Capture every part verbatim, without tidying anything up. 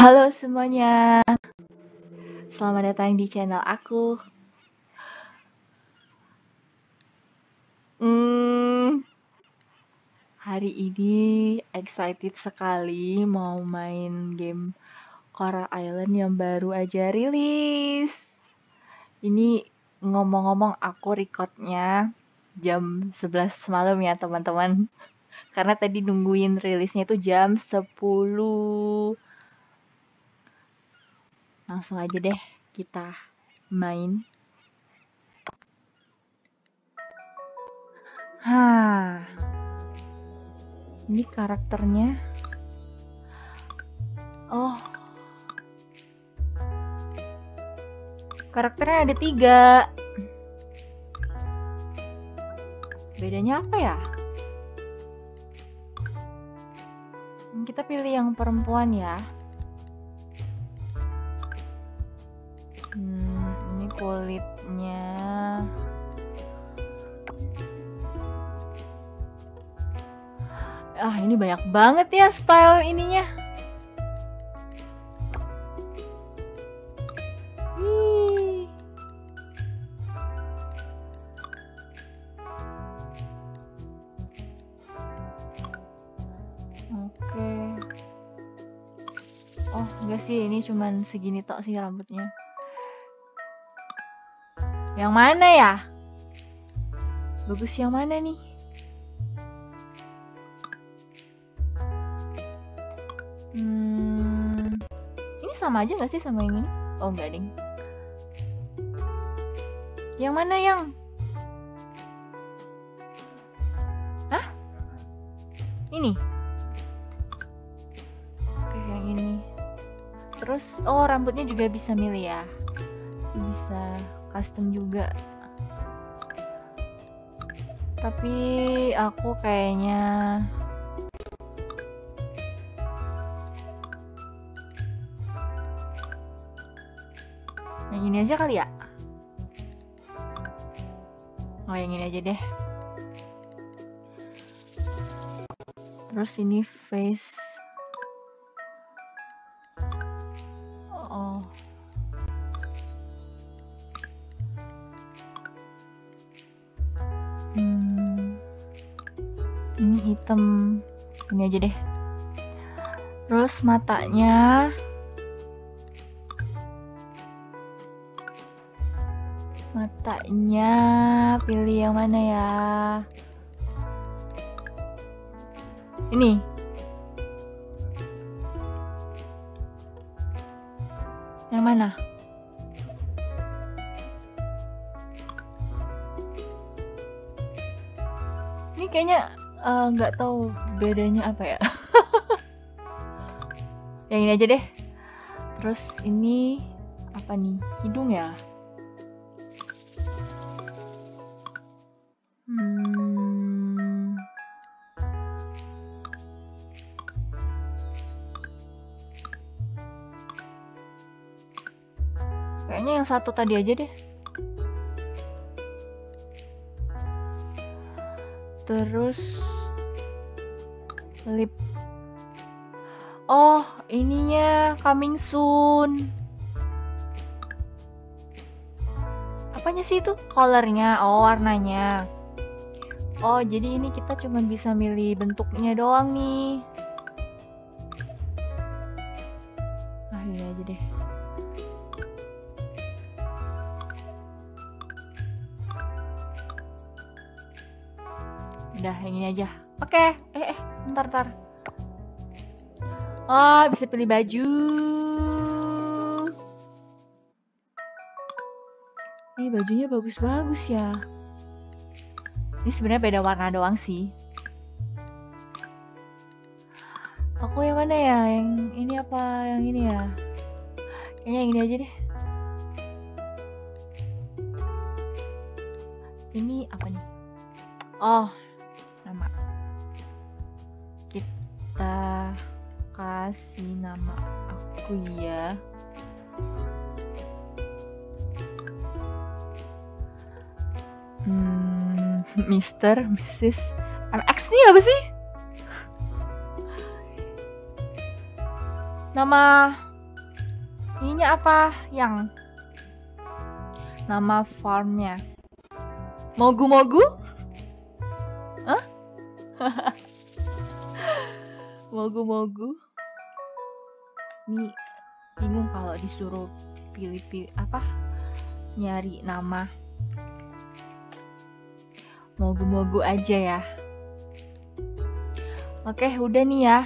Halo semuanya, selamat datang di channel aku. Hmm, hari ini excited sekali mau main game Coral Island yang baru aja rilis. Ini ngomong-ngomong aku recordnya jam sebelas malam ya teman-teman. Karena tadi nungguin rilisnya itu jam sepuluh. Langsung aja deh kita main. Hah, ini karakternya. Oh, karakternya ada tiga. Bedanya apa ya? Kita pilih yang perempuan ya. Hmm, ini kulitnya. Ah, ini banyak banget ya style ininya. Wih. Oke. Oh, enggak sih, ini cuman segini tok sih rambutnya. Yang mana ya? Bagus yang mana nih? Hmm, ini sama aja gak sih sama yang ini? Oh enggak ding. Yang mana yang? Hah? Ini? Oke, yang ini. Terus, oh rambutnya juga bisa milih ya? Bisa custom juga. Tapi aku kayaknya yang ini aja kali ya? Oh, yang ini aja deh. Terus ini face. Oh. Hmm. Ini hitam. Ini aja deh. Terus matanya. Matanya pilih yang mana ya? Ini. Yang mana? Ini kayaknya nggak uh, tahu bedanya apa ya. Yang ini aja deh. Terus ini apa nih? Hidung ya? Hmm. Kayaknya yang satu tadi aja deh. Terus lip. Oh, ininya coming soon. Apanya sih itu? Colornya, oh warnanya. Oh, jadi ini kita cuma bisa milih bentuknya doang nih. Ah, ini aja deh. Udah, yang ini aja. Oke, okay. eh, eh, bentar, bentar. Oh, bisa pilih baju. Eh, bajunya bagus-bagus ya. Ini sebenarnya beda warna doang sih. Aku yang mana ya? Yang ini apa? Yang ini ya? Kayaknya yang ini aja deh. Ini apa nih? Oh, nama. Kita kasih nama aku ya. Hmm, Mister, Missus M X nih apa sih? Nama Ininya apa? Yang nama farmnya Mogu-mogu? Hah? Mogu-mogu? Nih bingung kalau disuruh pilih-pilih apa? Nyari nama. Mogu-mogu aja ya. Oke, udah nih ya.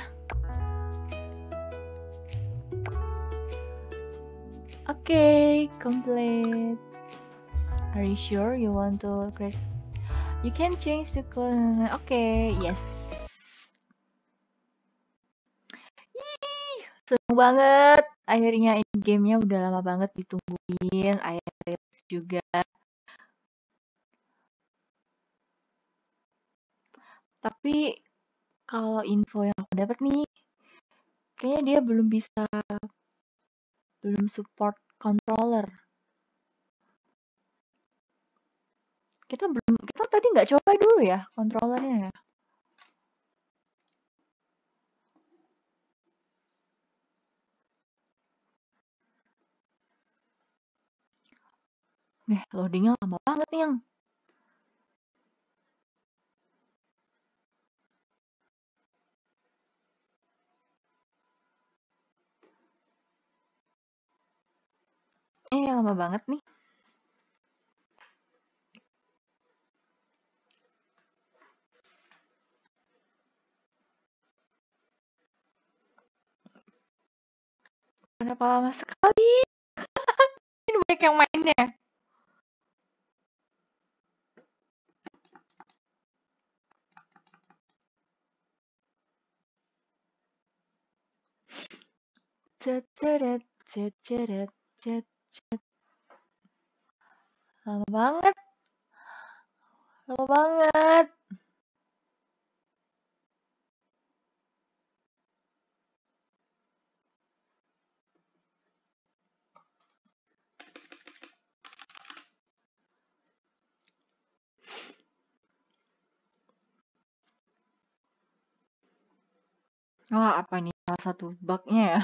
Oke, complete. Are you sure you want to create? You can change the color. Oke, okay, yes. Yee, seneng banget. Akhirnya ini gamenya udah lama banget ditungguin. Akhirnya juga. Tapi kalau info yang aku dapat nih, kayaknya dia belum bisa, belum support controller. Kita belum, kita tadi nggak coba dulu ya controllernya ya. Nih, loadingnya lama banget nih yang. Eh, lama banget nih. Kenapa lama sekali? Ini banyak yang mainnya. Ceceret, ceceret, ceceret. Lama banget. Lama banget. Wah, apa nih salah satu bugnya ya?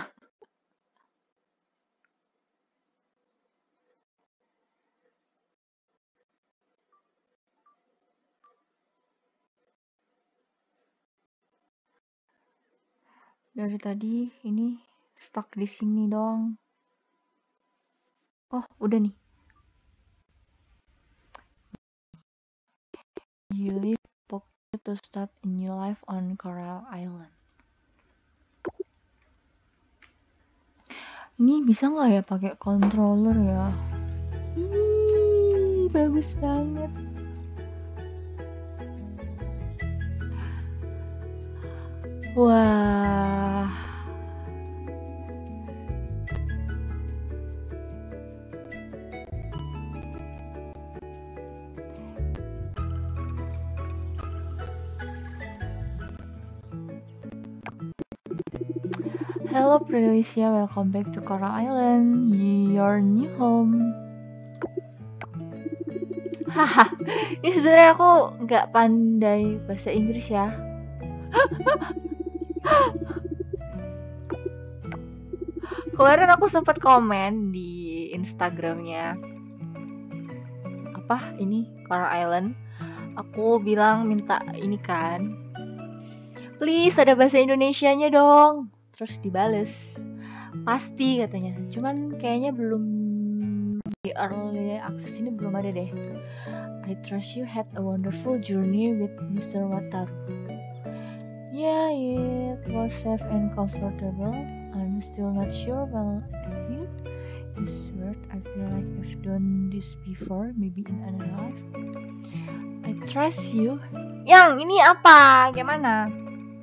Dari tadi ini stuck di sini dong. Oh, udah nih. You leave Pokemon to start a new life on Coral Island. Ini bisa nggak ya pakai controller ya? Ih, bagus banget. Wah. Hello Prelicia, welcome back to Coral Island, your new home. Haha, ini sebenarnya aku nggak pandai bahasa Inggris ya. Kemarin aku sempat komen di Instagramnya apa ini Coral Island. Aku bilang minta ini kan, please ada bahasa Indonesianya dong. Terus dibales, pasti katanya. Cuman kayaknya belum di early access ini belum ada deh. I trust you had a wonderful journey with Mister Wataru. Yeah, it was safe and comfortable. I'm still not sure about you. This word, I feel like I've done this before, maybe in another life. I trust you. Yang ini apa? Gimana?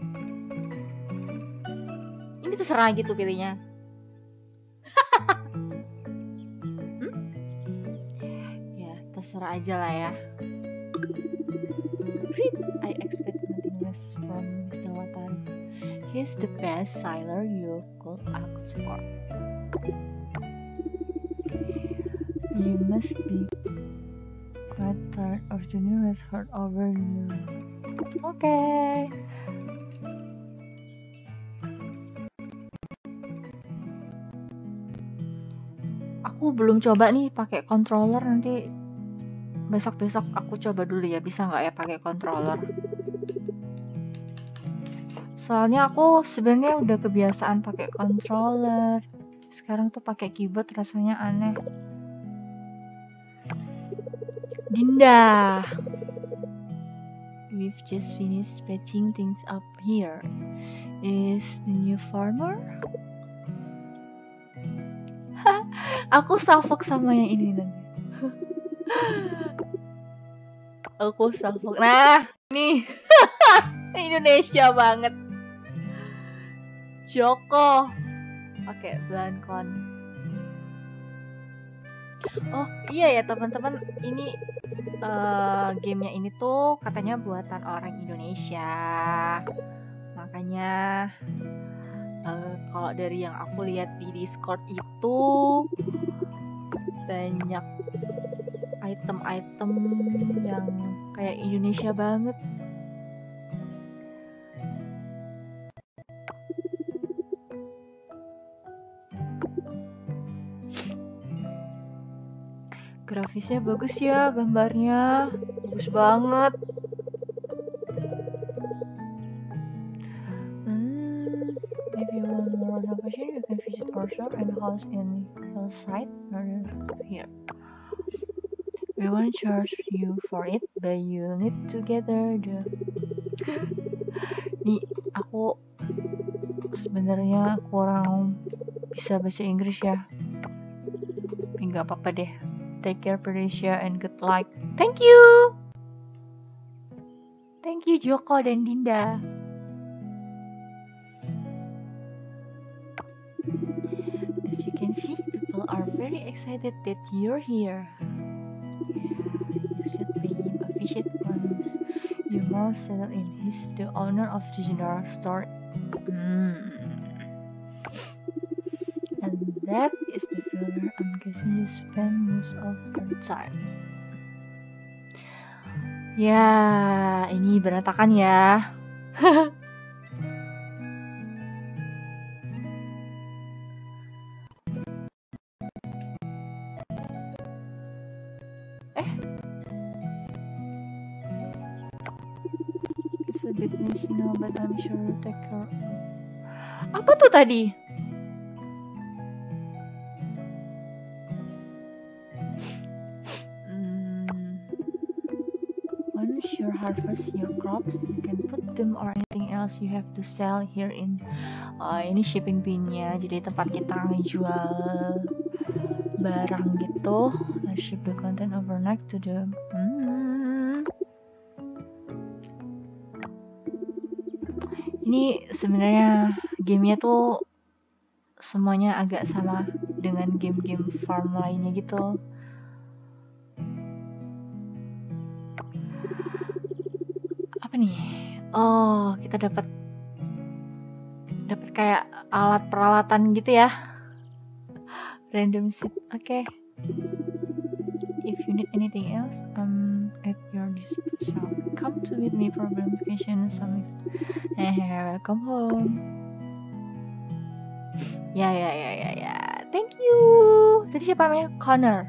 Ini terserah gitu pilihnya. hmm? Ya, terserah aja lah ya. I expect nothing less from Mister Wataru. He's the best sailor you could ask for. You must be quite tired of the news heard over you. Okay. aku belum coba nih pakai controller, nanti besok-besok aku coba dulu ya, bisa nggak ya pakai controller. Soalnya aku sebenarnya udah kebiasaan pakai controller. Sekarang tuh pakai keyboard rasanya aneh. Dinda, we've just finished patching things up here. Is the new farmer? Aku salfok sama yang ini nanti. Aku salfok. Nah, nih. Indonesia banget. Joko pakai Blancon. Oh iya ya teman-teman, ini uh, gamenya ini tuh katanya buatan orang Indonesia. Makanya uh, kalau dari yang aku lihat di Discord itu banyak item-item yang kayak Indonesia banget. Grafisnya bagus ya, gambarnya bagus banget. Hmm, if you want more location, you can visit our shop and house in Hillside here. We won't charge you for it, but you need to gather the. Nih, aku sebenarnya kurang bisa bahasa Inggris ya. Tapi nggak apa-apa deh. Take care, Patricia, and good luck. Thank you. Thank you, Joko dan Dinda. As you can see, people are very excited that you're here. You should pay him a visit once you're more settled in. He's the owner of the general store. Mm. And that is the filler I'm guessing you spend most of your time. Ya, ini berantakan ya. eh, it's a bit messy now, but I'm sure you take care. Apa tuh tadi? Harvest your crops, you can put them or anything else you have to sell here in uh, ini shipping bin-nya, jadi tempat kita ngejual barang gitu. Let's ship the content overnight to the hmm. Ini sebenarnya gamenya tuh semuanya agak sama dengan game-game farm lainnya gitu. Nih, oh kita dapat dapat kayak alat peralatan gitu ya, random set. Oke, okay. If you need anything else, um, at your disposal. Come to with me for verification. Some eh, welcome home. Ya ya ya ya ya. Thank you. Tadi siapa namanya? Connor.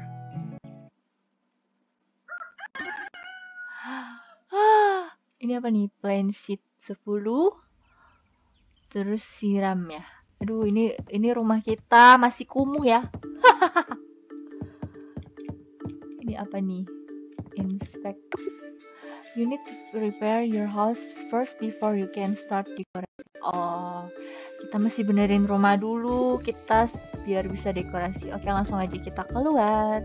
Ini apa nih? Plain seed sepuluh. Terus siram ya. Aduh, ini ini rumah kita masih kumuh ya. Ini apa nih? Inspect. You need to prepare your house first before you can start decorating. Oh, kita masih benerin rumah dulu. Kita biar bisa dekorasi. Oke, langsung aja kita keluar.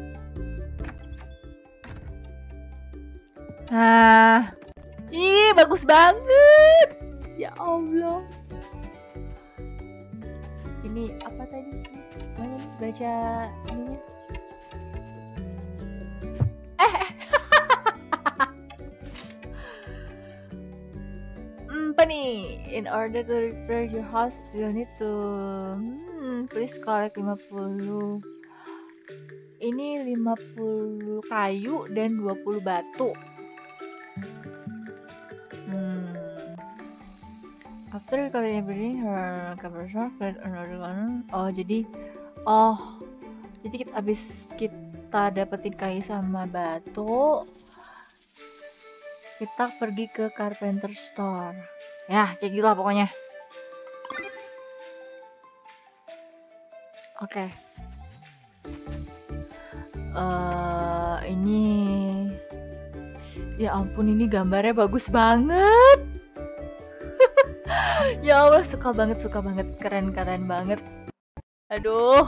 Nah. Ih, bagus banget. Ya Allah. Ini apa tadi? Mana nih baca ininya? Eh. Apa nih? In order to repair your house, you need to hmm, please collect lima puluh. Ini lima puluh kayu dan dua puluh batu. Hmm. After collecting everything, her cover shop create another one. Oh, jadi oh Jadi kita, abis kita dapetin kayu sama batu, kita pergi ke carpenter store. Ya, kayak gitu lah pokoknya. Oke. Okay. Uh, ini, ya ampun, ini gambarnya bagus banget. Ya Allah, suka banget, suka banget, keren-keren banget. Aduh.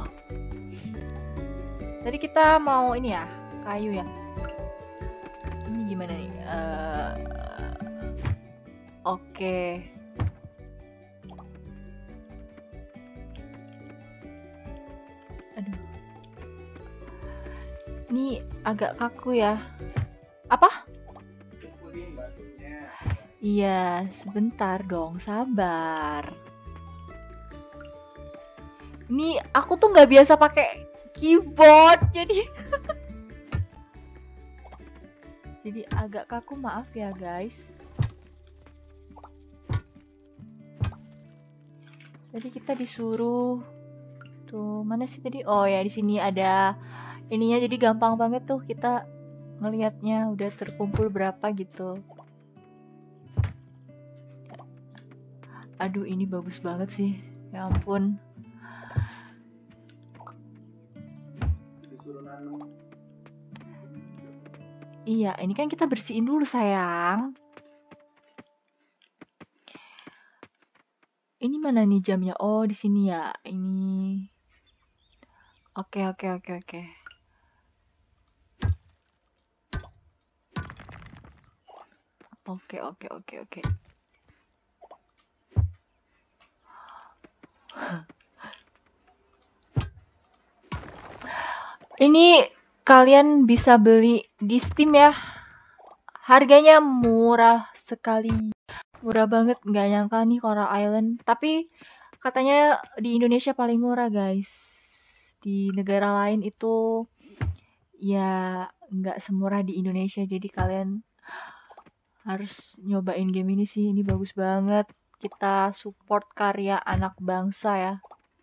Tadi kita mau ini ya, kayu ya. Ini gimana nih? Uh, Oke. Okay. Aduh. Ini agak kaku ya. Apa? Iya, sebentar dong, sabar. Ini aku tuh nggak biasa pakai keyboard, jadi jadi agak kaku, maaf ya guys. Tadi kita disuruh tuh, mana sih tadi? Oh ya, di sini ada ininya, jadi gampang banget tuh kita ngelihatnya udah terkumpul berapa gitu. Aduh, ini bagus banget sih, ya ampun. Iya, ini kan kita bersihin dulu sayang. Ini mana nih jamnya? Oh, di sini ya. Ini. Oke, oke, oke, oke. Oke, oke, oke, oke. Ini kalian bisa beli di Steam ya. Harganya murah sekali. Murah banget, nggak nyangka nih Coral Island. Tapi katanya di Indonesia paling murah guys. Di negara lain itu ya nggak semurah di Indonesia. Jadi kalian harus nyobain game ini sih. Ini bagus banget. Kita support karya anak bangsa ya.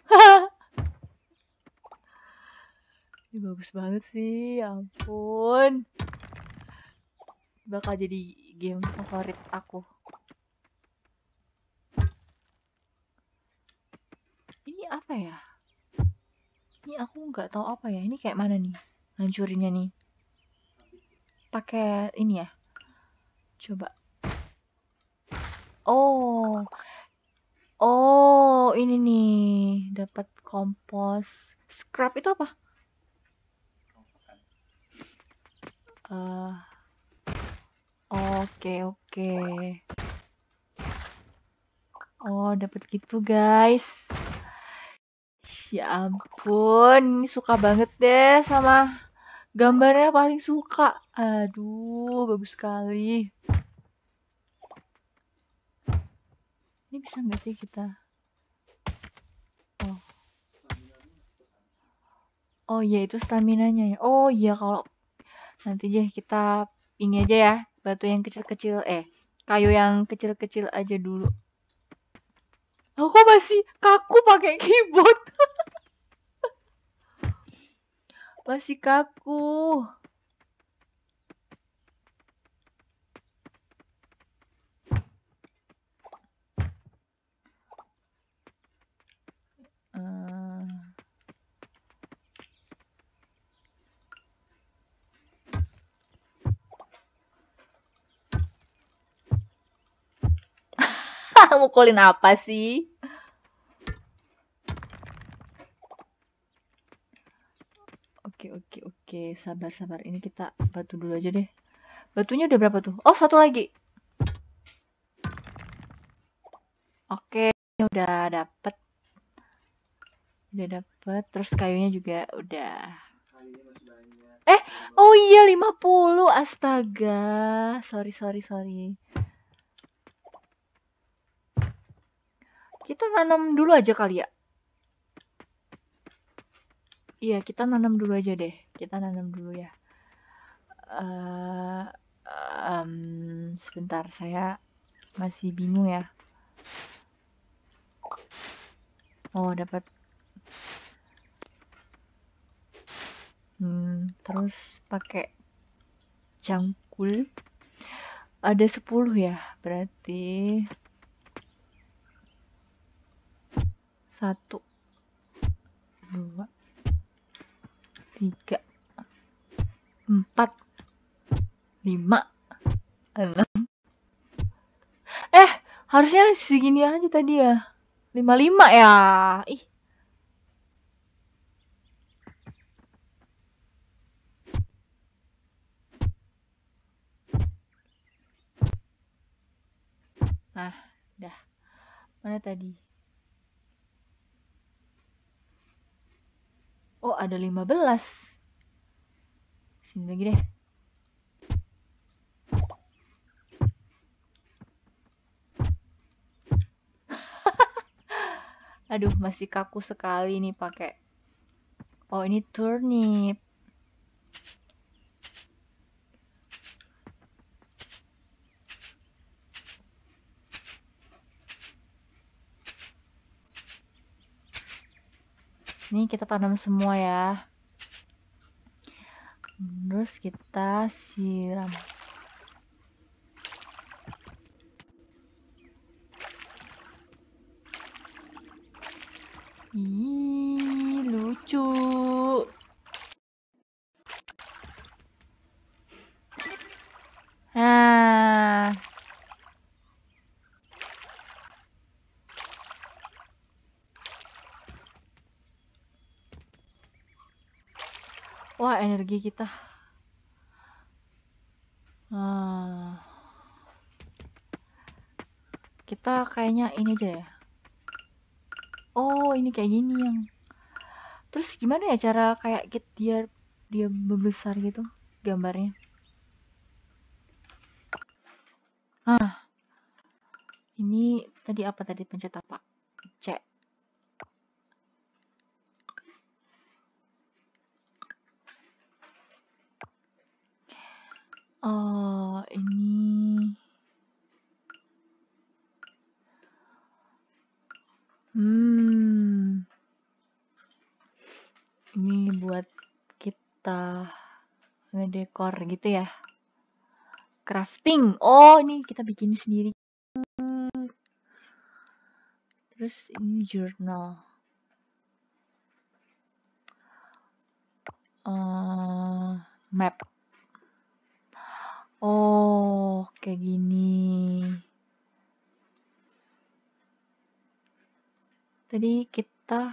Ini bagus banget sih, ya ampun. Bakal jadi game favorit aku. Ini apa ya? Ini aku nggak tahu apa ya. Ini kayak mana nih? Hancurinnya nih. Pakai ini ya. Coba. Oh. Oh, ini nih. Dapat kompos. Scrap itu apa? Uh, Oke, okay, oke. Okay. Oh, dapat gitu, guys. Ya ampun, ini suka banget deh sama gambarnya, paling suka. Aduh, bagus sekali. Ini bisa nggak sih kita? Oh. Oh iya, itu stamina-nya ya. Oh iya, kalau nanti aja kita ini aja ya, batu yang kecil-kecil, eh, kayu yang kecil-kecil aja dulu. Aku masih kaku pakai keyboard. Masih kaku. Uh... Mukulin apa sih? Oke, oke, oke. Sabar, sabar. Ini kita batu dulu aja deh. Batunya udah berapa tuh? Oh, satu lagi. Oke, udah dapet. Udah dapet. Terus kayunya juga udah. Eh, oh iya lima puluh. Astaga. Sorry, sorry, sorry. Kita nanam dulu aja kali ya. Iya, kita nanam dulu aja deh. Kita nanam dulu ya. Uh, um, sebentar, saya masih bingung ya. Oh, dapat. terus pakai cangkul. Ada sepuluh ya, berarti satu, dua, tiga, empat, lima, enam. Eh, harusnya segini aja tadi ya. Lima lima ya. Ih. Nah, dah. Mana tadi? Oh, ada lima belas. Sini lagi deh. Aduh, masih kaku sekali nih pakai. Oh, ini turnip. Ini kita tanam semua ya. Terus kita siram. Ih, lucu. Nah. Wah, energi kita. Nah. Kita kayaknya ini aja ya. Oh, ini kayak gini yang. Terus gimana ya cara kayak get dia dia membesar gitu gambarnya? Ah. Ini tadi apa tadi, pencet apa? C. Oh, ini. Hmm. Ini buat kita ngedekor gitu ya. Crafting. Oh, ini kita bikin sendiri. Terus ini journal. Uh, map. Oh, kayak gini. Tadi kita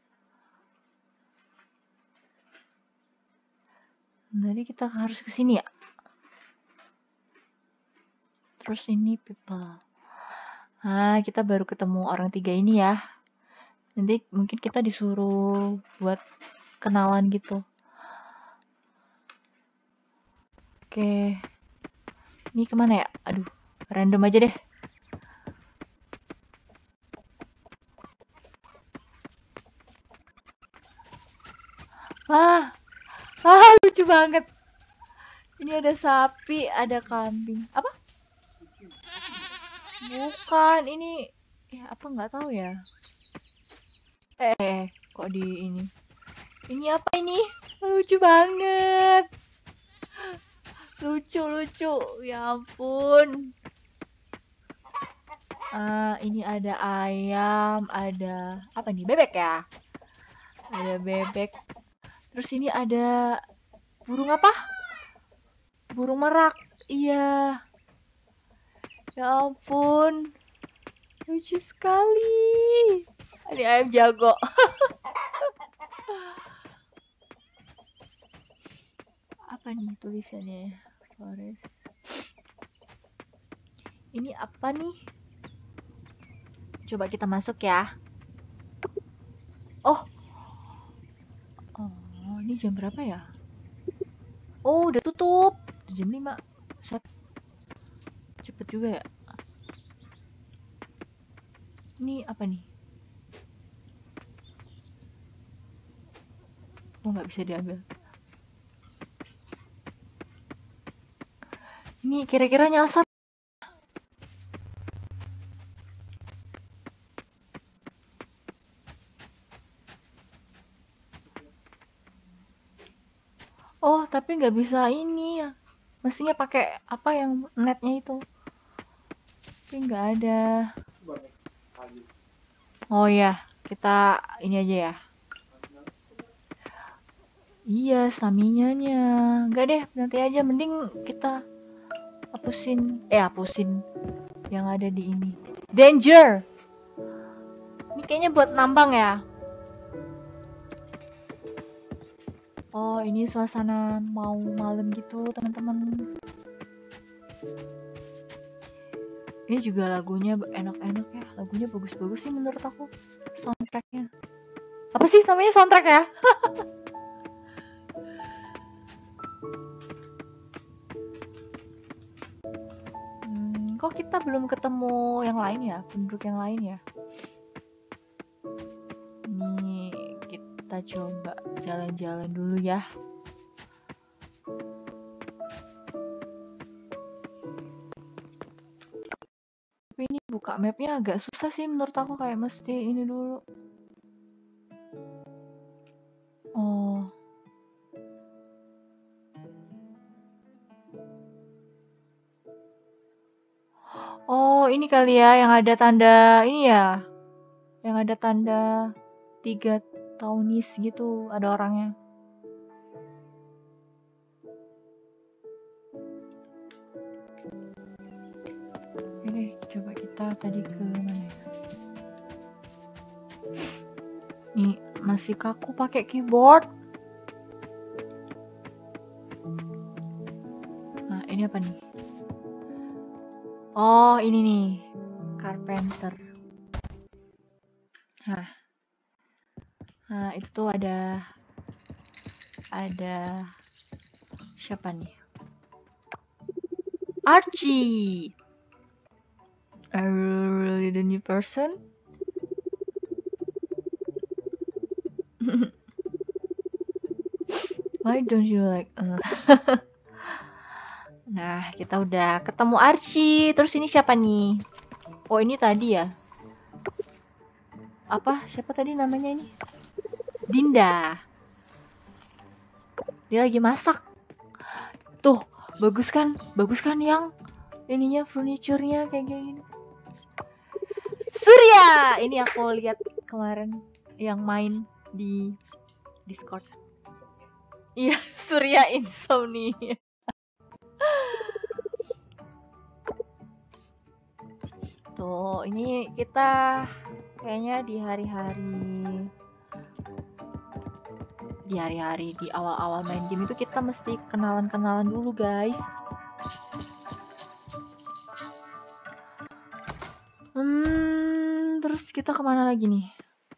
Tadi kita harus ke sini ya. Terus ini people. Nah, kita baru ketemu orang tiga ini ya. Nanti mungkin kita disuruh buat kenalan gitu. Oke. Ini kemana ya? Aduh, random aja deh. Ah, ah lucu banget. Ini ada sapi, ada kambing. Apa? Bukan, ini ya apa nggak tahu ya. Eh, kok di ini? Ini apa ini? Lucu banget. Lucu, lucu. Ya ampun. Uh, ini ada ayam, ada apa nih? Bebek ya? Ada bebek. Terus ini ada burung apa? Burung merak. Iya. Ya ampun. Lucu sekali. Ini ayam jago. Apa nih tulisannya? Forest. Ini apa nih? Coba kita masuk ya. Oh. Oh, ini jam berapa ya? Oh, udah tutup. Jam lima. Set. Cepet juga ya. Ini apa nih? Oh, nggak bisa diambil. Ini kira-kira nyasar. Oh, tapi nggak bisa ini ya. Mestinya pakai apa yang netnya itu. Tapi nggak ada. Oh ya, kita ini aja ya. Iya, stamina-nya. Enggak deh, nanti aja. Mending kita hapusin. Eh, hapusin yang ada di ini. Danger! Ini kayaknya buat nambang ya. Oh, ini suasana mau malam gitu, teman-teman. Ini juga lagunya enak-enak ya. Lagunya bagus-bagus sih menurut aku. Soundtracknya. Apa sih namanya soundtrack ya? hmm, kok kita belum ketemu yang lain ya? Penduduk yang lain ya? Ini kita coba jalan-jalan dulu ya. Tapi ini buka mapnya agak susah sih menurut aku, kayak mesti ini dulu. Oh. Oh, ini kali ya yang ada tanda ini ya. Yang ada tanda tiga taunis gitu, ada orangnya. Oke, coba kita tadi ke mana ya? Nih, masih kaku pakai keyboard. Nah, ini apa nih? Oh, ini nih. Carpenter. Nah. Nah, itu tuh ada ada siapa nih? Archie. Are you really the new person? Why don't you like uh? Nah, kita udah ketemu Archie. Terus ini siapa nih? Oh, ini tadi ya. Apa? Siapa tadi namanya ini? Dinda. Dia lagi masak. Tuh, bagus kan? Bagus kan yang ininya, furniture-nya kayak gini. Surya! Ini aku lihat kemarin yang main di Discord. Iya, Surya Insomnia. Tuh, ini kita kayaknya di hari-hari di hari-hari di awal-awal main game itu kita mesti kenalan-kenalan dulu, guys. Hmm, terus kita kemana lagi nih?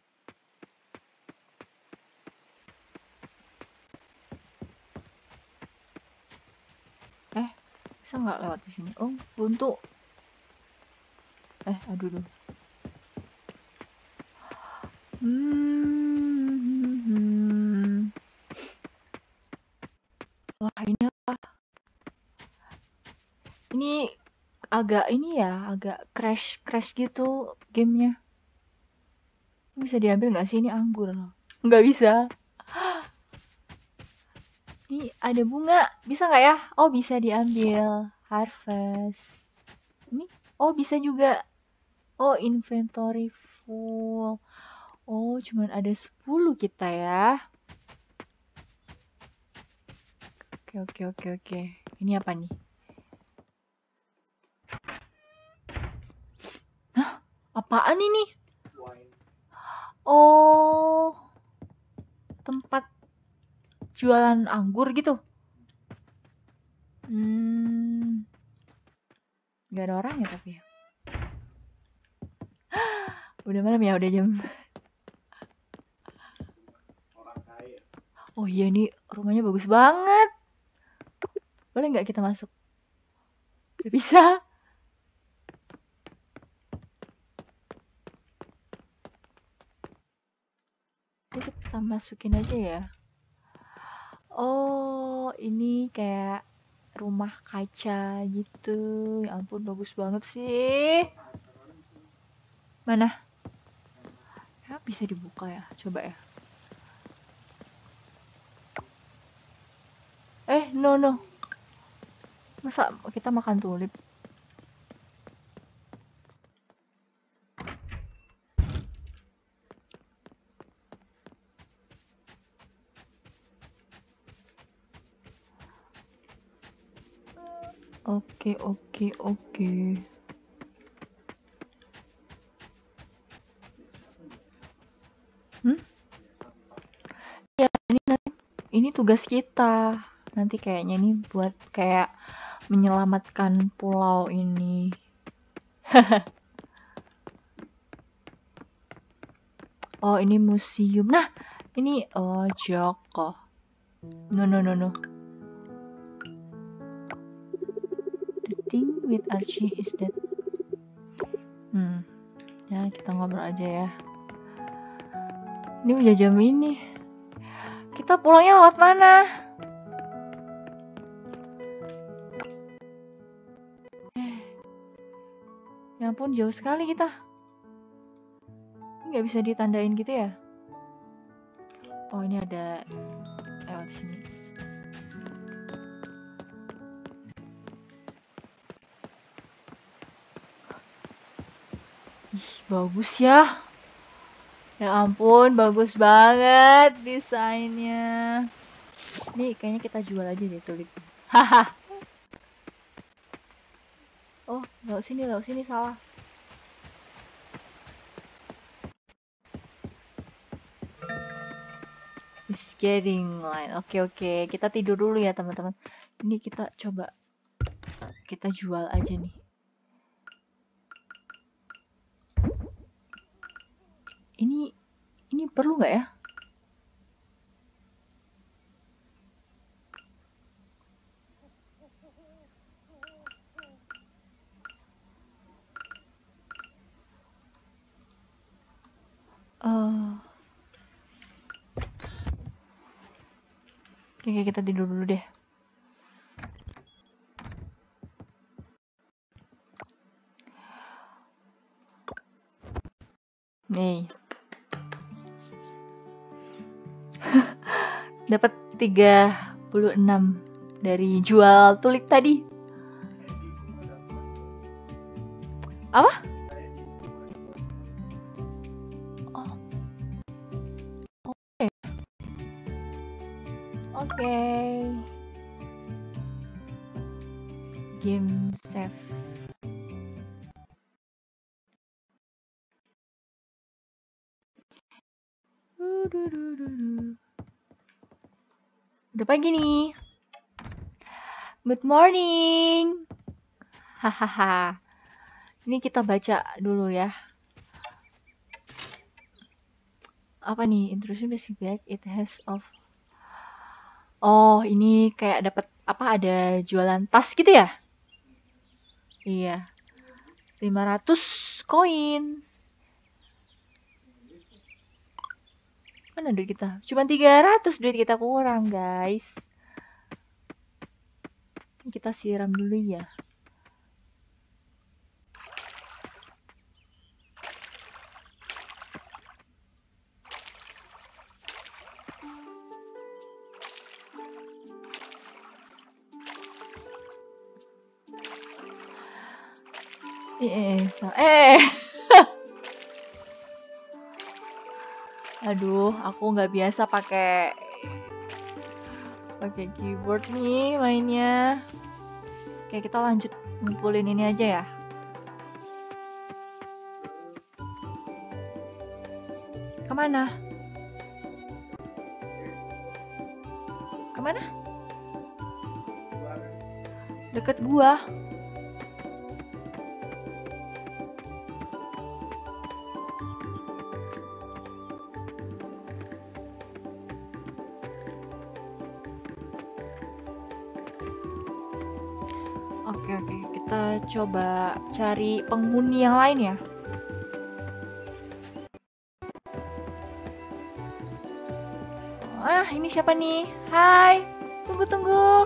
Eh, bisa nggak lewat di sini? Oh, buntu. Eh, aduh, aduh. Hmm. Wah, ini apa? Ini agak ini ya, agak crash crash gitu gamenya. Bisa diambil nggak sih? Ini anggur loh. Nggak bisa. Ini ada bunga, bisa nggak ya? Oh, bisa diambil. Harvest. Ini, oh bisa juga. Oh, inventory full. Oh, cuman ada sepuluh kita ya. Oke, oke, oke, oke. Ini apa nih? Hah? Apaan ini? Oh, tempat jualan anggur gitu. Hmm, gak ada orang ya tapi ya. Udah malam ya, udah jam. Oh iya, ini rumahnya bagus banget. Boleh nggak kita masuk? Gak bisa. Jadi kita masukin aja ya. Oh, ini kayak rumah kaca gitu. Ya ampun, bagus banget sih. Mana? Ya, bisa dibuka ya. Coba ya. no no. Masa kita makan tulip? Oke, oke, oke. Hmm? Ya, ini nanti, ini tugas kita. Nanti kayaknya nih buat kayak menyelamatkan pulau ini. Oh, ini museum. Nah, ini oh Joko. No, no, no, no. The thing with Archie is that Hmm. Ya, kita ngobrol aja ya. Ini udah jam ini. Kita pulangnya lewat mana? Eh. Ya ampun, jauh sekali kita. Ini nggak bisa ditandain gitu ya? Oh, ini ada lewat sini. Ih, bagus ya. Ya ampun, bagus banget desainnya. Nih, kayaknya kita jual aja deh tulip. Haha. Oh, lewat sini, lewat sini salah. It's getting light. Oke, oke. Kita tidur dulu ya, teman-teman. Ini kita coba kita jual aja nih. Ini ini perlu nggak ya? Uh, Oke, kita tidur dulu deh. Nih. Dapat tiga puluh enam dari jual tulip tadi. Apa? Oh. Oke. Oke. Game save. Udah pagi nih. Good morning. Hahaha. Ini kita baca dulu ya. Apa nih? Intrusion basic bag. It has of. Oh, ini kayak dapat apa? Ada jualan tas gitu ya? Iya. lima ratus coins. Mana duit kita? Cuma tiga ratus duit kita kurang, guys. Kita siram dulu ya. Eh, eh, eh. Aduh, aku nggak biasa pakai pakai keyboard nih mainnya. Oke, kita lanjut ngumpulin ini aja ya. Kemana? Kemana? Deket gua. Oke, oke. Kita coba cari penghuni yang lain ya. Ah, ini siapa nih? Hai. Tunggu, tunggu.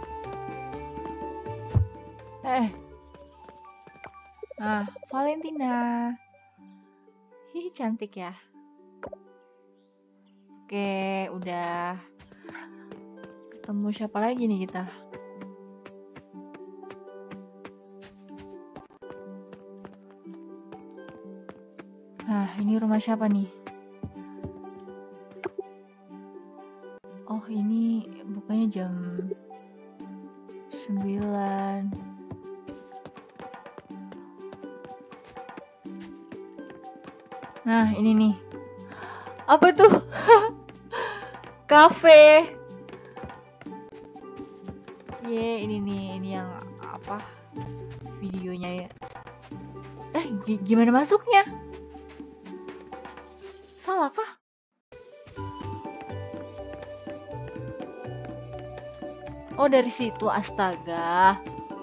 Eh. Ah, Valentina. Hi, cantik ya. Oke, udah. Ketemu siapa lagi nih kita? Nah, ini rumah siapa nih? Oh, ini bukannya jam sembilan. Nah, ini nih. Apa tuh? Cafe. Ye, ini nih, ini yang apa? Videonya ya. Eh, gi- gimana masuknya? Salah kah? Oh, dari situ, astaga.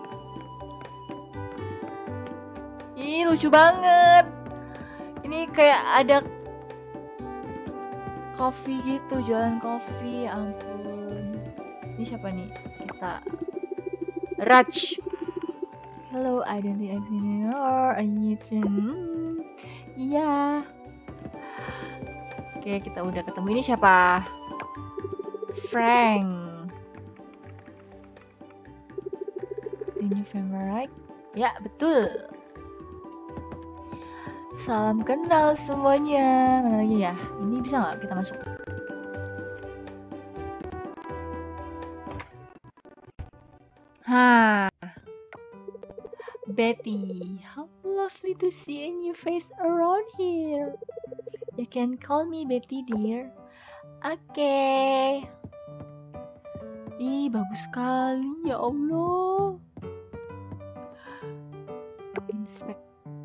Ih, lucu banget. Ini kayak ada coffee gitu, jualan kopi, ya ampun. Ini siapa nih? Kita Raj. Hello, I don't think I've seen you or I need to. Hmm, iya. Oke, kita udah ketemu. Ini siapa? Frank. The new favorite? Ya, betul. Salam kenal semuanya. Mana lagi ya? Ini bisa nggak kita masuk? Ha, Betty. How lovely to see a new face around here. You can call me Betty, dear. Oke. Okay. Ih, bagus sekali, ya Allah. Inspect.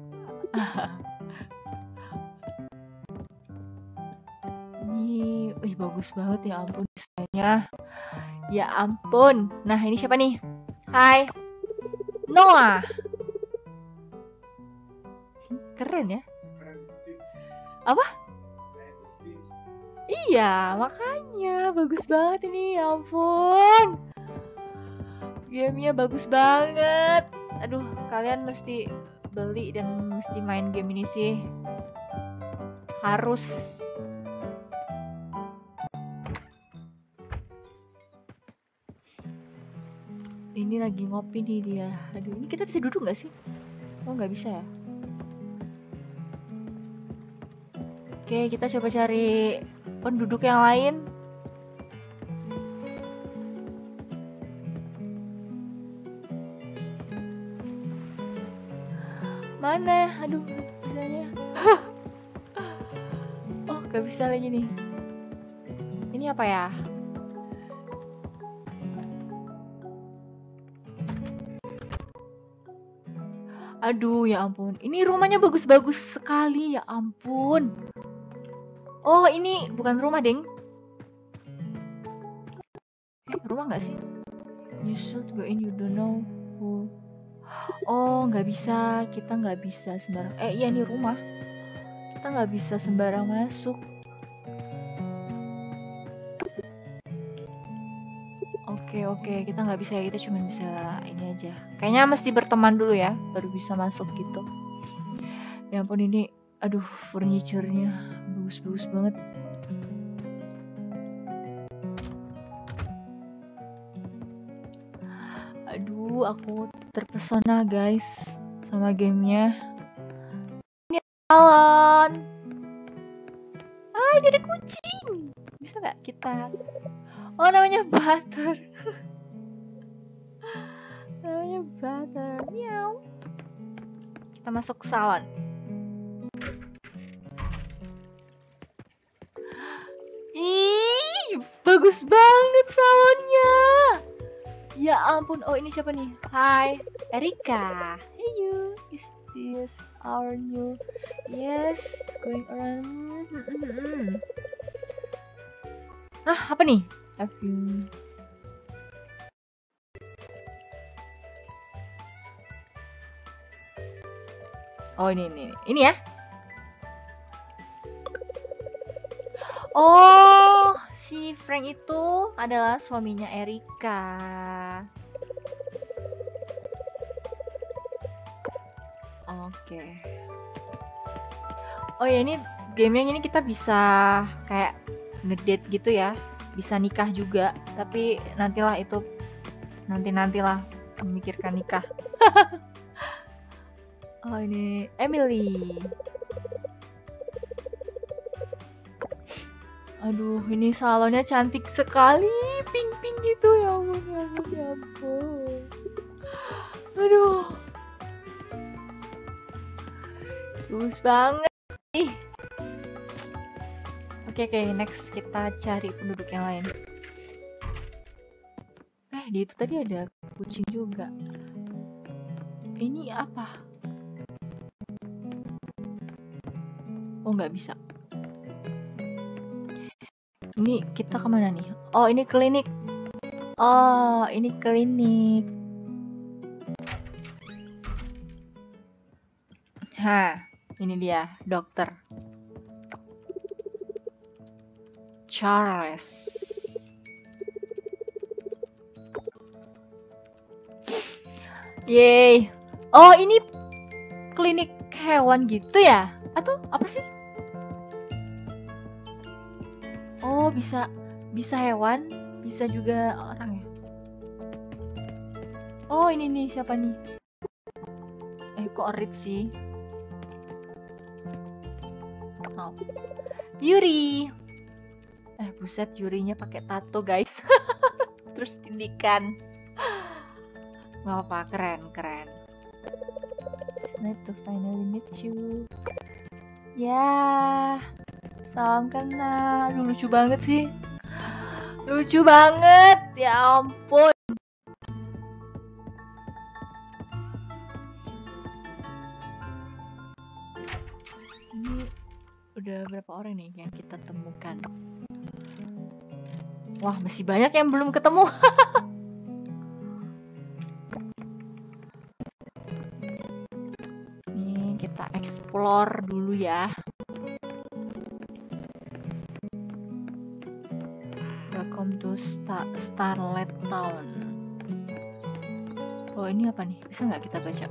Ini, wih, bagus banget, ya ampun desainnya. Ya ampun. Nah, ini siapa nih? Hai. Noah. Keren ya? Apa? Iya, makanya bagus banget ini, ya ampun. Gamenya bagus banget. Aduh, kalian mesti beli dan mesti main game ini sih. Harus. Ini lagi ngopi nih dia. Aduh, ini kita bisa duduk nggak sih? Oh, nggak bisa ya? Oke, kita coba cari penduduk yang lain. Mana? Aduh, bisanya. Oh, gak bisa lagi nih. Ini apa ya? Aduh, ya ampun. Ini rumahnya bagus-bagus sekali, ya ampun. Oh, ini bukan rumah, Deng. Eh, rumah nggak sih? You should go in, you don't know who. Oh, nggak bisa. Kita nggak bisa sembarang. Eh, iya, ini rumah. Kita nggak bisa sembarang masuk. Oke, oke. Kita nggak bisa ya. Kita cuma bisa ini aja. Kayaknya mesti berteman dulu ya, baru bisa masuk gitu. Ya ampun, ini, aduh, furniture-nya bagus-bagus banget. Aduh, aku terpesona guys sama gamenya. Ini Alan. Ah, ini ada kucing. Bisa nggak kita? Oh, namanya Butter. Namanya Butter. Meow. Kita masuk salon. Ih, bagus banget salonnya. Ya ampun. Oh, ini siapa nih? Hai, Erika. Hey you, is this our new? Yes, going around. Ah, apa nih? Have you? Oh, ini ini ini ya. Oh, si Frank itu adalah suaminya Erika. Oke. Oh ya, ini game yang ini kita bisa kayak ngedate gitu ya. bisa nikah juga, tapi nantilah itu nanti-nantilah memikirkan nikah. Oh, ini Emily. Aduh, ini salonnya cantik sekali, pink-pink gitu, ya ampun, ya ampun, ya ampun. Aduh, bagus banget nih. Oke, oke, next kita cari penduduk yang lain. Eh, di itu tadi ada kucing juga. Ini apa? Oh, nggak bisa. Ini kita kemana nih? Oh, ini klinik. Oh, ini klinik. Hah, ini dia, dokter Charles. Yeay. Oh, ini klinik hewan gitu ya? Atau apa sih? Oh, bisa bisa hewan, bisa juga orang ya. Oh, ini nih, siapa nih? Eh, kok Rit sih? Oh. Yuri. Eh, buset, Yurinya pakai tato, guys. Terus tindikan. Nggak apa, keren, keren. It's nice to finally meet you. Ya, salam kenal. Aduh, lucu banget sih. Lucu banget, ya ampun. Ini udah berapa orang nih yang kita temukan? Wah, masih banyak yang belum ketemu. Nih, kita explore dulu ya. Welcome to Star Starlight Town. Oh, ini apa nih? Bisa nggak kita baca?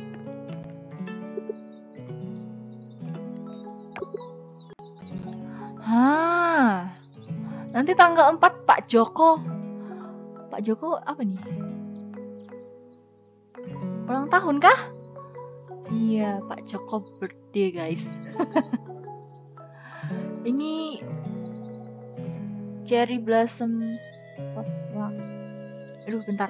Hah, nanti tanggal empat Pak Joko. Pak Joko apa nih? Ulang tahun kah? Iya, Pak Joko birthday, guys. Ini cherry blossom. Wah. Aduh, bentar.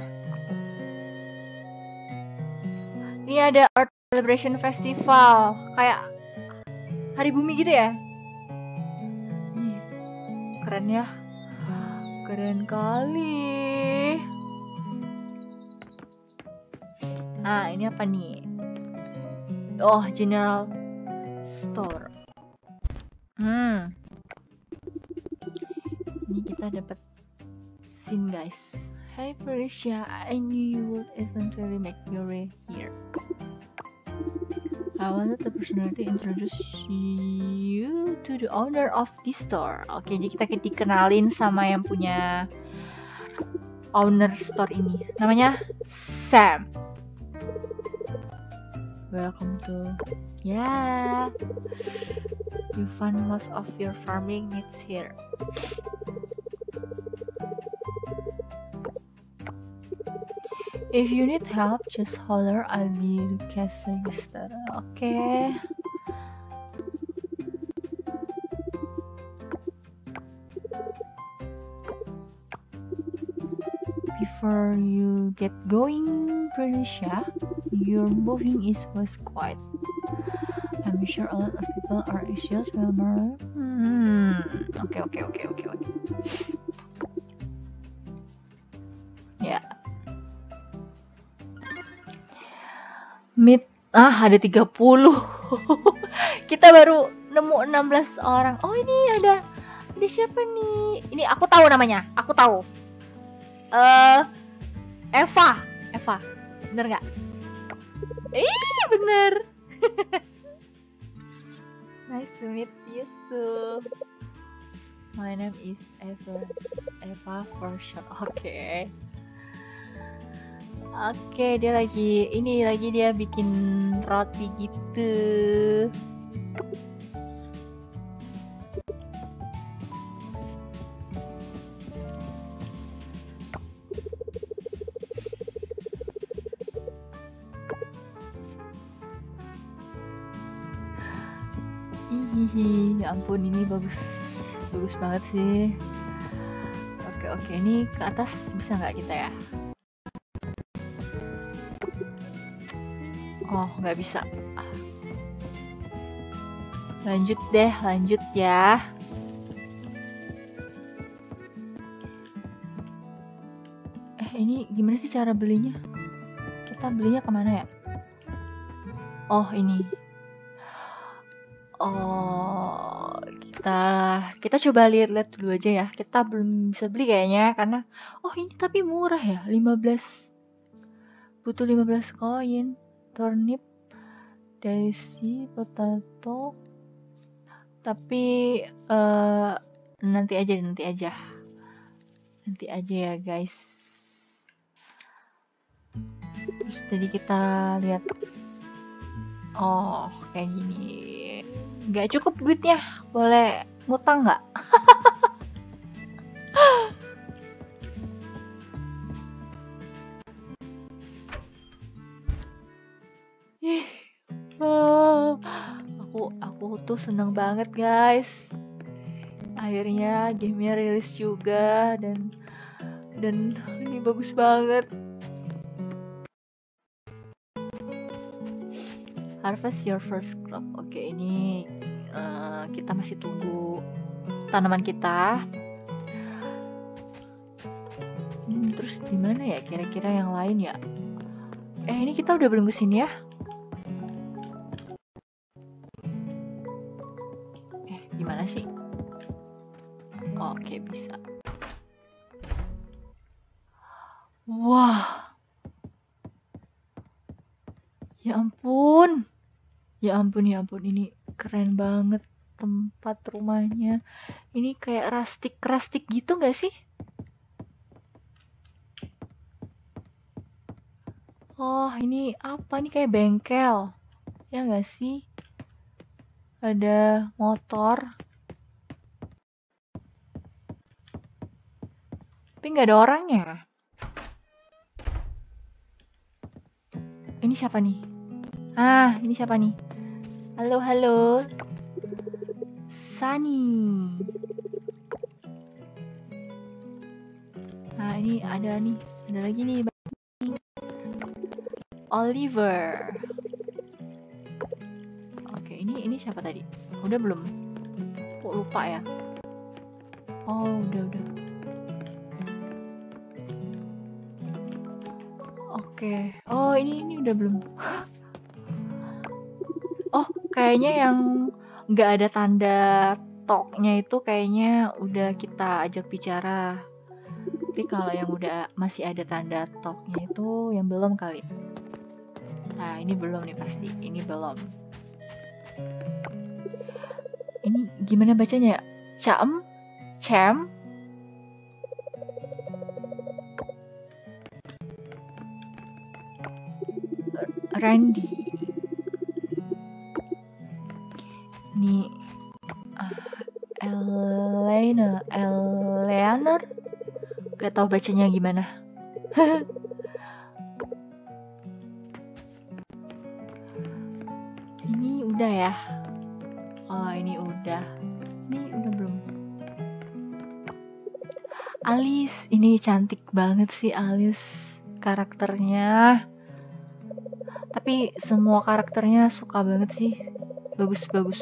Ini ada Art Celebration Festival, kayak Hari Bumi gitu ya. Nih, keren ya. Keren kali. Ah, ini apa nih? Oh, General Store. Hmm. Ini kita dapat scene, guys. Hey Felicia, I knew you would eventually make your way here. I wanted to personally introduce you to the owner of this store. Oke, jadi kita dikenalin sama yang punya owner store ini. Namanya Sam. Welcome to, yeah, you find most of your farming needs here. If you need help, just holler. I'll be the cash register. Okay. Before you get going, Bernicia, your moving is was quiet. I'm sure a lot of people are anxious while more. Hmm. Okay, okay, okay, okay, okay. Ya. Yeah. Meet, ah ada tiga puluh. Kita baru nemu enam belas orang. Oh, ini ada ada siapa nih? Ini aku tahu namanya. Aku tahu. Eh uh, Eva, Eva. Bener nggak? Ih, bener. Nice to meet you too. My name is Eva. Eva for short. Oke. Okay. Oke, okay, dia lagi ini lagi dia bikin roti gitu. Ih, ya ampun, ini bagus, bagus banget sih. Oke oke, ini ke atas bisa nggak kita ya? Oh, nggak bisa. Lanjut deh, lanjut ya. Eh, ini gimana sih cara belinya? Kita belinya kemana ya? Oh, ini. Oh, kita kita coba lihat-lihat dulu aja ya. Kita belum bisa beli kayaknya karena oh ini tapi murah ya, lima belas. Butuh lima belas koin. Turnip, daisy, potato. Tapi uh, nanti aja, nanti aja. Nanti aja ya, guys. Terus tadi kita lihat oh, kayak gini. Nggak cukup duitnya, boleh ngutang nggak? oh, aku aku tuh seneng banget guys. Akhirnya gamenya rilis juga dan dan ini bagus banget. Harvest your first crop. Oke, ini uh, kita masih tunggu tanaman kita. Hmm, terus di mana ya kira-kira yang lain ya? Eh, ini kita udah belum kesini ya? Eh, gimana sih? Oh, oke, bisa. Wah. Ya ampun. Ya ampun, ya ampun, ini keren banget tempat rumahnya. Ini kayak rustic-rustic gitu gak sih? Oh, ini apa? Ini kayak bengkel. Ya gak sih? Ada motor. Tapi gak ada orangnya. Ini siapa nih? Ah, ini siapa nih? Halo, halo. Sunny. Nah, ini ada nih. Ada lagi nih. Oliver. Oke, ini ini siapa tadi? Udah belum? Kok lupa ya? Oh, udah, udah. Oke. Oh, ini ini udah belum. Oh, kayaknya yang nggak ada tanda talknya itu kayaknya udah kita ajak bicara. Tapi kalau yang udah masih ada tanda talknya itu yang belum kali. Nah, ini belum nih pasti. Ini belum. Ini gimana bacanya? Cam? Cam? Randy. Ini uh, Elena, Eleanor? Gak tau bacanya gimana. Ini udah ya. Oh, ini udah. Ini udah belum. Alice, ini cantik banget sih Alice karakternya. Tapi semua karakternya suka banget sih. Bagus-bagus.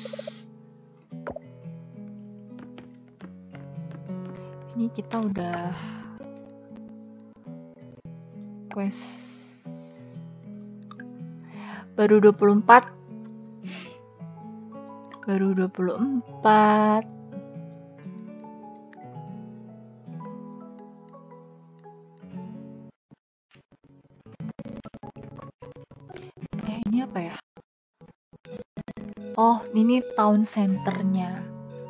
Ini kita udah quest baru dua puluh empat. Baru dua puluh empat. Eh, ini apa ya? Oh, ini town centernya.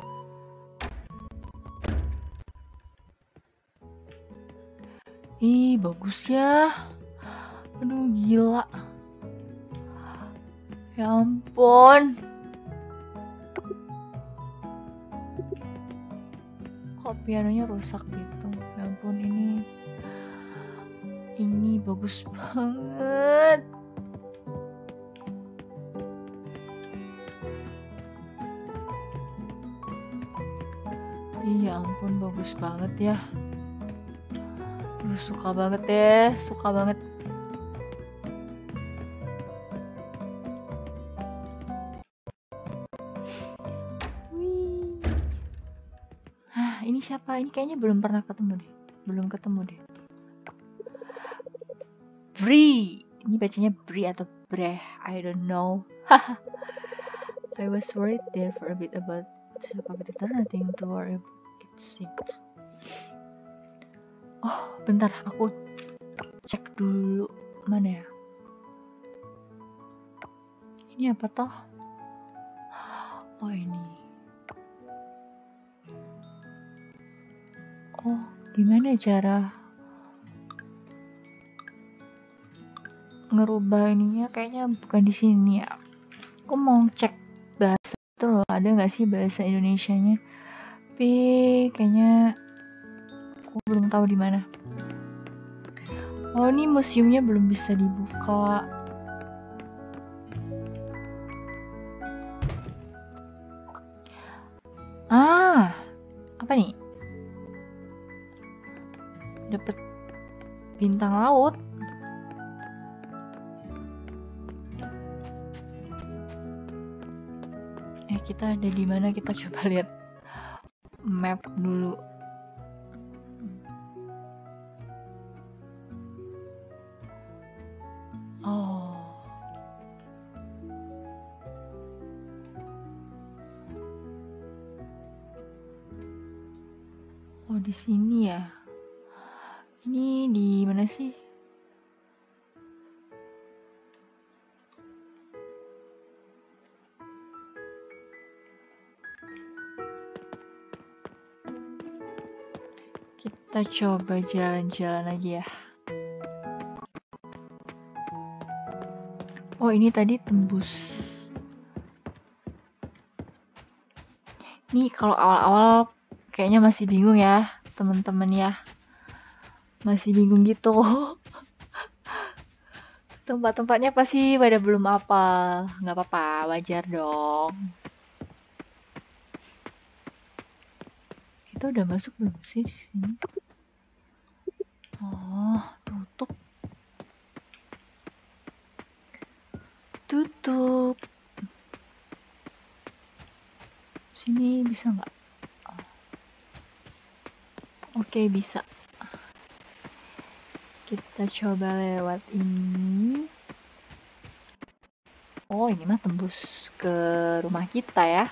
Ih, bagus ya. Aduh, gila. Ya ampun. Kok pianonya rusak gitu? Ya ampun, ini ini bagus banget. Iya ampun, bagus banget ya. Duh, suka banget deh, suka banget. Wih. Hah, ini siapa? Ini kayaknya belum pernah ketemu deh. Belum ketemu deh. Bri. Ini bacanya Bri atau Breh, I don't know. I was worried there for a bit about the competitor, nothing to worry about. It seems. Oh, bentar, aku cek dulu mana ya. Ini apa toh? Oh ini. Oh, gimana cara ngerubah ininya? Kayaknya bukan di sini ya. Aku mau cek bahasa itu loh, ada nggak sih bahasa Indonesianya? Tapi kayaknya aku belum tahu di mana. Oh, ini museumnya belum bisa dibuka. Ah, apa nih? Dapat bintang laut. Eh, kita ada di mana? Kita coba lihat map dulu. Oh. Oh, di sini ya. Ini di mana sih? Kita coba jalan-jalan lagi ya. Oh, ini tadi tembus. Nih kalau awal-awal kayaknya masih bingung ya, teman-teman ya. Masih bingung gitu. Tempat-tempatnya pasti pada belum hafal. Nggak apa-apa, wajar dong. Kita udah masuk belum sih di sini? Oh, tutup. Tutup. Sini bisa nggak? Oh. Oke, bisa. Kita coba lewat ini. Oh, ini mah tembus ke rumah kita ya.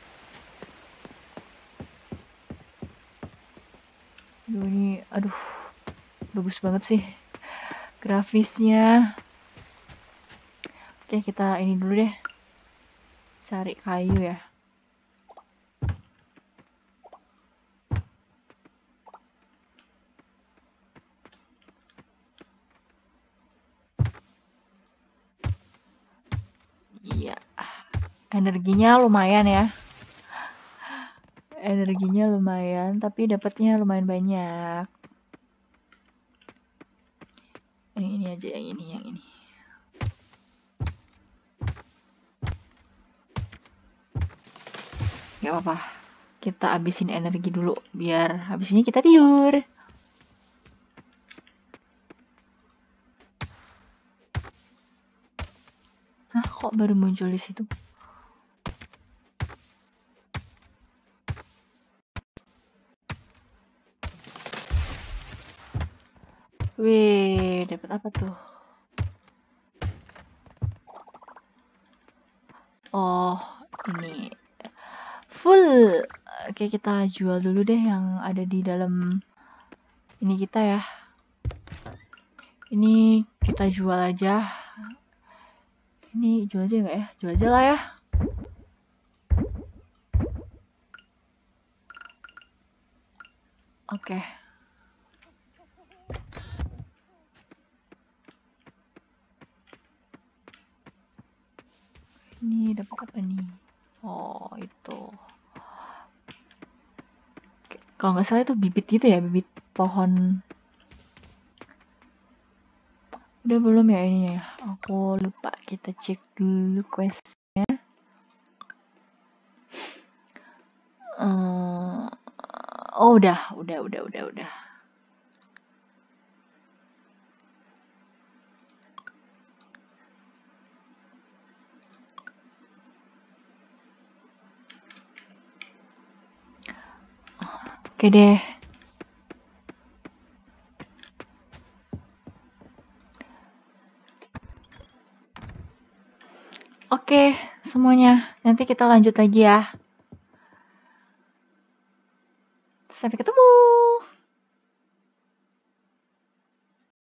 Aduh, ini, aduh, bagus banget sih grafisnya. Oke, kita ini dulu deh. Cari kayu ya. Iya. Energinya lumayan ya. Energinya lumayan, tapi dapatnya lumayan banyak. Yang ini aja, yang ini, yang ini. Gak apa-apa. Kita habisin energi dulu, biar habis ini kita tidur. Hah, kok baru muncul di situ? Wih, dapat apa tuh? Oh, ini full. Oke, kita jual dulu deh yang ada di dalam ini kita ya. Ini kita jual aja. Ini jual aja nggak ya? Jual aja lah ya. Oke. Ini dapat apa nih? Oh, itu. Kalau nggak salah itu bibit gitu ya, bibit pohon. Udah belum ya ini ya? Aku lupa, kita cek dulu questnya. Uh, Oh, udah, udah, udah, udah, udah. Oke deh. Oke, semuanya. Nanti kita lanjut lagi ya.